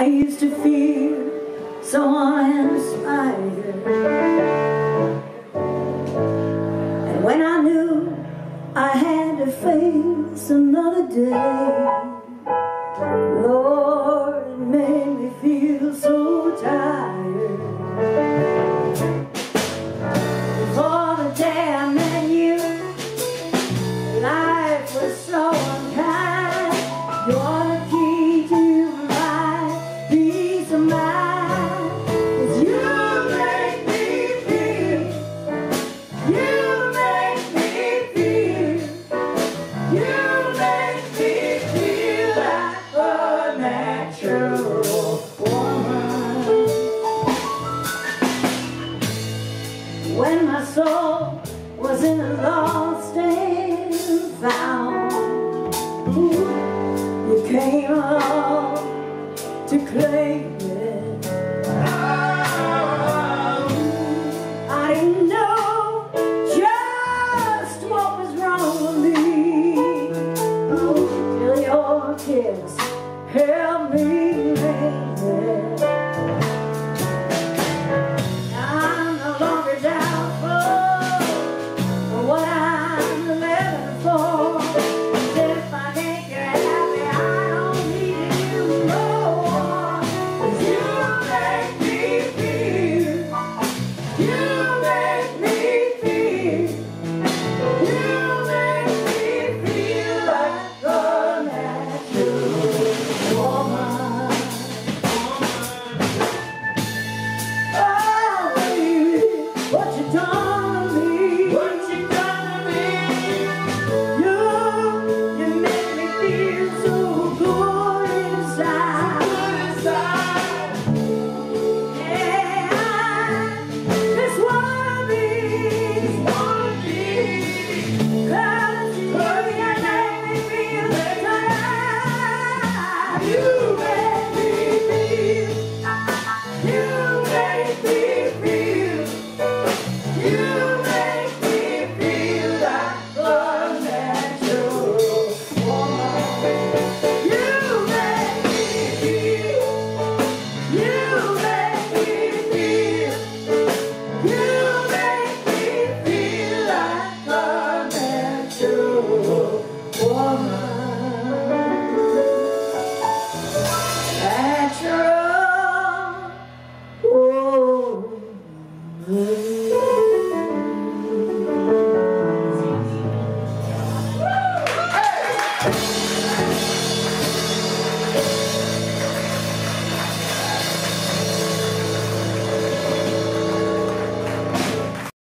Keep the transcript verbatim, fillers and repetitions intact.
I used to feel so uninspired, and when I knew I had to face another day, Lord, it made me feel so tired. Before the day I met you, life was so unkind. You're the key to my peace of mind, 'cause you make me feel, you make me feel, you make me feel like a natural woman. When my soul was in a lost and found, ooh, you came along to claim